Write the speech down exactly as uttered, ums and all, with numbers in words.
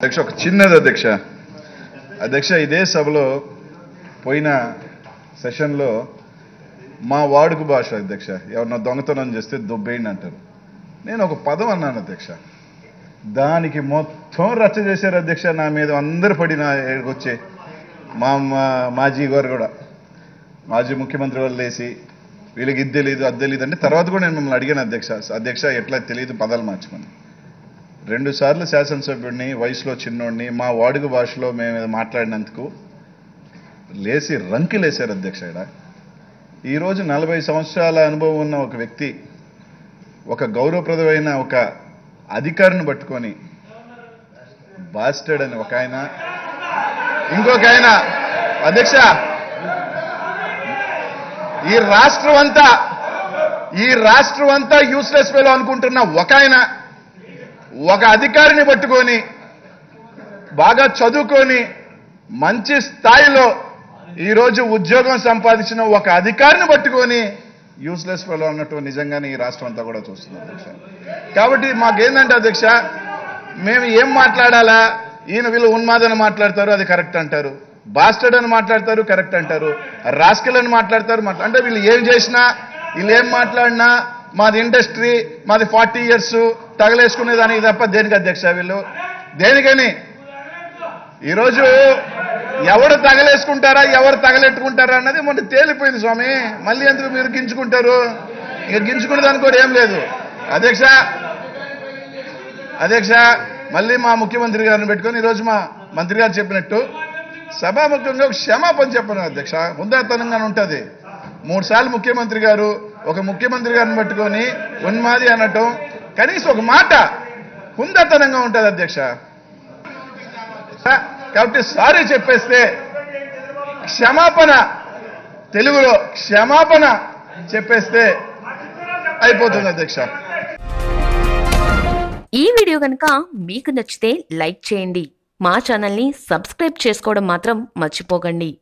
అధ్యక్ష ఒక చిన్నది అధ్యక్ష అధ్యక్ష ఇదే సభలో పోయిన సెషన్లో మా వాడుక భాష అధ్యక్ష ఎవరన్నా దొంగతనం చేస్తే దొబ్బేయండి అంటారు. నేను ఒక పదం అన్నాను అధ్యక్ష, దానికి మొత్తం రచ్చ చేశారు అధ్యక్ష. నా మీద అందరు పడి నా వచ్చే మా మాజీ గారు కూడా మాజీ ముఖ్యమంత్రి వాళ్ళు లేసి వీళ్ళకి ఇది తెలియదు అది తెలియదు అంటే తర్వాత కూడా నేను మిమ్మల్ని అడిగాను అధ్యక్ష, అధ్యక్ష ఎట్లా తెలియదు పదాలు మార్చుకొని. రెండు సార్లు శాసనసభ్యుడిని, వయసులో చిన్నోడిని, మా వాడుక భాషలో మేము మాట్లాడినందుకు లేచి రంకిలేశారు అధ్యక్ష. ఇక్కడ ఈరోజు నలభై సంవత్సరాల అనుభవం ఉన్న ఒక వ్యక్తి ఒక గౌరవప్రదమైన ఒక అధికారిని పట్టుకొని బాస్టర్డ్ అని ఒక ఆయన, ఇంకొక ఆయన అధ్యక్ష ఈ రాష్ట్రం అంతా ఈ రాష్ట్రం అంతా యూస్లెస్ ఫెలో అనుకుంటున్న ఒక ఆయన ఒక అధికారిని పట్టుకొని బాగా చదువుకొని మంచి స్థాయిలో ఈరోజు ఉద్యోగం సంపాదించిన ఒక అధికారిని పట్టుకొని యూస్లెస్ ఫెలో అన్నట్టు నిజంగానే ఈ రాష్ట్రం అంతా కూడా చూస్తుంది అధ్యక్ష. కాబట్టి మాకేందంటే అధ్యక్ష, మేము ఏం మాట్లాడాలా, ఈయన వీళ్ళు ఉన్మాదని మాట్లాడతారు అది కరెక్ట్ అంటారు, బాస్టర్డ్ అని మాట్లాడతారు కరెక్ట్ అంటారు, రాస్కెల్ అని మాట్లాడతారు మాట్లా అంటే వీళ్ళు ఏం చేసినా వీళ్ళు ఏం మాట్లాడినా మాది ఇండస్ట్రీ, మాది ఫార్టీ ఇయర్స్ తగలేసుకునే దానికి తప్ప దేనికి అధ్యక్ష వీళ్ళు దేనికని. ఈరోజు ఎవరు తగలేసుకుంటారా ఎవరు తగలెట్టుకుంటారా అన్నది మొన్న తేలిపోయింది స్వామి. మళ్ళీ ఎందుకు మీరు గించుకుంటారు? ఇక గించుకునే దానికి కూడా ఏం లేదు అధ్యక్ష. అధ్యక్ష మళ్ళీ మా ముఖ్యమంత్రి గారిని పెట్టుకొని ఈరోజు మా మంత్రి గారు చెప్పినట్టు సభాముఖంగా క్షమాపణ చెప్పను అధ్యక్ష. హుందాతనంగానే ఉంటుంది. మూడు సార్లు ముఖ్యమంత్రి గారు ఒక ముఖ్యమంత్రి గారిని పట్టుకొని ఉన్మాది అనటం కనీసం ఒక మాట హుందాతనంగా ఉంటుంది అధ్యక్ష. కాబట్టి సారీ చెప్పేస్తే క్షమాపణ, తెలుగులో క్షమాపణ చెప్పేస్తే అయిపోతుంది అధ్యక్ష. ఈ వీడియో కనుక మీకు నచ్చితే లైక్ చేయండి, మా ఛానల్ని సబ్స్క్రైబ్ చేసుకోవడం మాత్రం మర్చిపోకండి.